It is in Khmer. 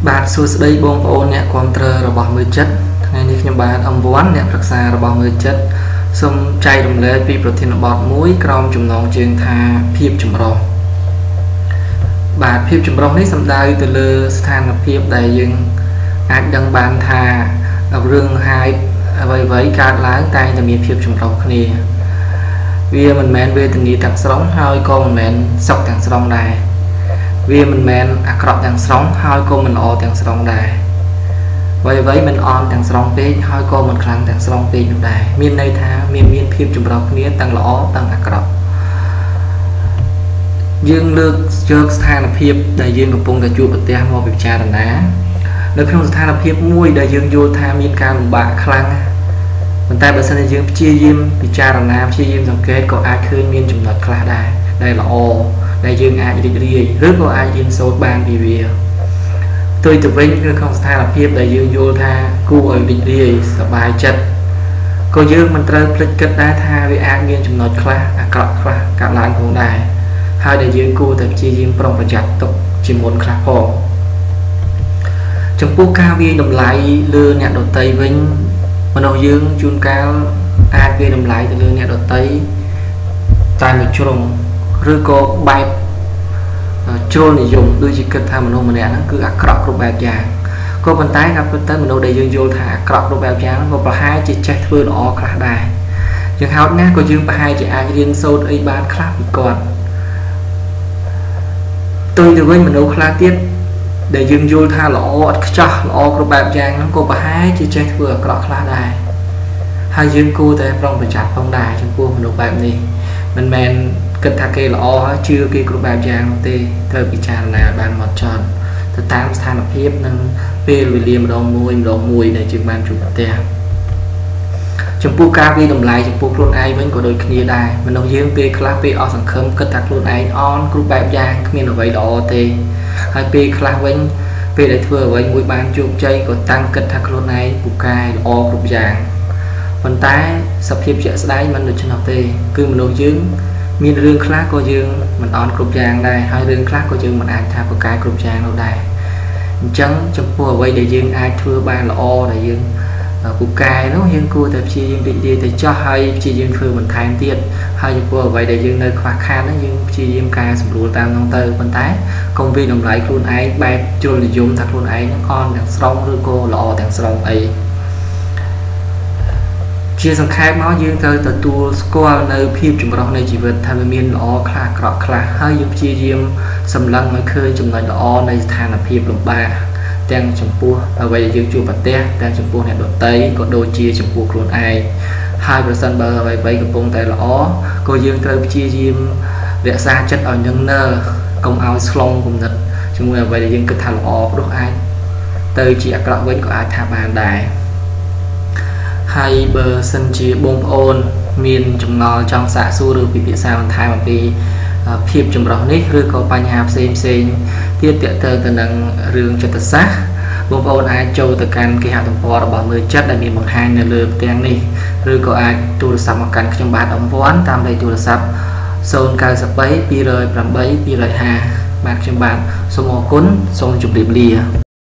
បាទសួស្តីបងប្អូនអ្នកគ្រប់គ្រងរបស់មើលចិត្តថ្ងៃនេះខ្ញុំបាទអំវ័នអ្នកប្រឹក្សារបស់មើលចិត្តសូមចែករំលែកពីប្រធានបទមួយក្រោមចំណងជើងថាភាពចម្រុះបាទភាពចម្រុះនេះសំដៅទៅលើស្ថានភាពដែលយើងអាចដឹងបានថារឿងហាយអ្វីៗកើតឡើងតែងតែមានភាពចម្រុះគ្នាវាមិនមែនវេទនាទាំងស្រុងហើយក៏មិនមែនសុខទាំងស្រុងដែរវាមិនមែនអាក្រក់ទាំងស្រុងហើយក៏មិនល្អទាំងស្រុងដែរអ្វីៗមិនអន់ទាំងស្រុងពេកហើយក៏មិនខ្លាំងទាំងស្រុងពេកនោះដែរមានន័យថាមានភាពចម្រុះគ្នាទាំងល្អទាំងអាក្រក់យើងលើកយកស្ថានភាពដែលយើងកំពុងតែជួបប្រទះមកពិចារណានៅក្នុងស្ថានភាពមួយដែលយើងយល់ថាមានការលំបាកខ្លាំងប៉ុន្តែបើសិនជាយើងព្យាយាមពិចារណាព្យាយាមសង្កេតក៏អាចឃើញមានចំណុចខ្លះដែរដែលល្អដែលយើងអាចរីករាយឬក៏អាចរៀនសូត្របានពីវាផ្ទុយទៅវិញនៅក្នុងស្ថានភាពដែលយើងយល់ថាគួរឲ្យរីករាយសប្បាយចិត្តក៏យើងមិនត្រូវភ្លេចគិតដែរថាវាអាចមានចំណុចខ្លះអាក្រក់ខ្លះកើតឡើងផងដែរហើយដែលយើងគួរតែព្យាយាមប្រុងប្រយ័ត្នទុកជាមុនខ្លះផងចំពោះការវាយតម្លៃលើអ្នកដទៃវិញមនុស្សយើងជួនកាលអាចវាយតម្លៃទៅលើអ្នកដទៃតែមួយជ្រុងឬក៏បែបជ្រុលនិយមដូចជាគិតថាមនុស្សម្នាក់ហ្នឹងគឺអាក្រក់គ្រប់បែបយ៉ាងក៏ប៉ុន្តែការពិតទៅមនុស្សដែលយើងយល់ថាអាក្រក់គ្រប់បែបយ៉ាងក៏ប្រហែលជាចេះធ្វើល្អខ្លះដែរយ៉ាងហោចណាស់ក៏យើងប្រហែលជាអាចរៀនសូត្រអីបានខ្លះពីគាត់ផ្ទុយទៅវិញមនុស្សខ្លះទៀតដែលយើងយល់ថាល្អឥតខ្ចោះល្អគ្រប់បែបយ៉ាងហ្នឹងក៏ប្រហែលជាចេះធ្វើអាក្រក់ខ្លះដែរហើយយើងគួរតែប្រុងប្រយ័ត្នផងដែរចំពោះមនុស្សបែបនេះមិនមែនគិតថាគេល្អហើយជឿគេគ្រប់បែបយ៉ាងទេត្រូវពិចារណាបានមកចត់ទៅតាមស្ថានភាពនិងពេលវេលាម្ដងមួយដែលយើងបានជួបប្រទះចំពោះការវាយតម្លៃចំពោះខ្លួនឯងវិញក៏ដូចគ្នាដែរមនុស្សយើងពេលខ្លះពេលអស់សង្ឃឹមគិតថាខ្លួនឯងអន់គ្រប់បែបយ៉ាងគ្មានអ្វីល្អទេហើយពេលខ្លះវិញពេលដែលធ្វើអ្វីមួយបានជោគជ័យក៏តាំងគិតថាខ្លួនឯងពូកែល្អគ្រប់យ៉ាងប៉ុន្តែសភាពជាក់ស្ដែងមិនដូច្នោះទេគឺមនុស្សយើងមានរឿងខ្លះក៏យើងមិនអន់គ្រប់យ៉ាងដែរហើយរឿងខ្លះក៏យើងមិនអាចថាប្រកែកគ្រប់យ៉ាងនោះដែរអញ្ចឹងចំពោះអ្វីដែលយើងអាចធ្វើបានល្អដែលយើងពូកែនោះយើងគួរតែព្យាយាមរីករាយទៅចោះហើយព្យាយាមធ្វើបន្ថែមទៀតហើយចំពោះអ្វីដែលយើងនៅខ្វះខាតនោះយើងព្យាយាមកែសម្រួលតាមនោះទៅប៉ុន្តែកុំវាយតម្លៃខ្លួនឯងបែបជ្រុលនិយមថាខ្លួនឯងនឹងអន់ទាំងស្រុងឬក៏ល្អទាំងស្រុងអីជាសង្ខេបមកយើងត្រូវទទួលស្គាល់នៅភាពចម្រុះនៃជីវិតថាវាមានល្អខ្លះអាក្រក់ខ្លះហើយយើងព្យាយាមសម្លឹងឲ្យឃើញចំណុចល្អនៃស្ថានភាពលំបាកទាំងចំពោះអ្វីដែលយើងជួបប្រទះទាំងចំពោះអ្នកដទៃក៏ដូចជាចំពោះខ្លួនឯងហើយប្រសិនបើអ្វីកំពុងតែល្អក៏យើងត្រូវព្យាយាមរក្សាចិត្តឲ្យនឹងណើកុំឲ្យស្លងគំនិតជាមួយអ្វីដែលយើងគិតថាល្អព្រោះអាចទៅជាអាក្រក់វិញក៏អាចថាបានដែរហើយបើសិនជាបងប្អូនមានចម្ងល់ចង់សាកសួរឬពិភាក្សាបន្ថែមអំពីភាពចម្រុះនេះឬក៏បញ្ហាផ្សេងទៀតទាក់ទងទៅនឹងរឿងចិត្តសាស្ត្របងប្អូនអាចចូលទៅកាន់គេហទំព័ររបស់មើលចិត្តដែលមានបង្ហាញនៅលើផ្ទាំងនេះឬក៏អាចទូរស័ព្ទមកកាន់ខ្ញុំបាទអំវ័នតាមលេខទូរស័ព្ទ093 208 250បាទខ្ញុំបាទសូមអរគុណសូមជម្រាបលា